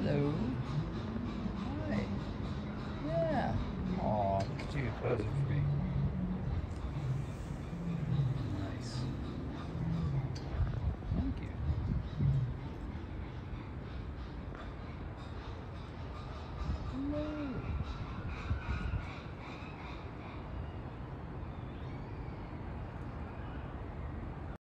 Hello. Hi. Yeah. Aw, look at you posing for me.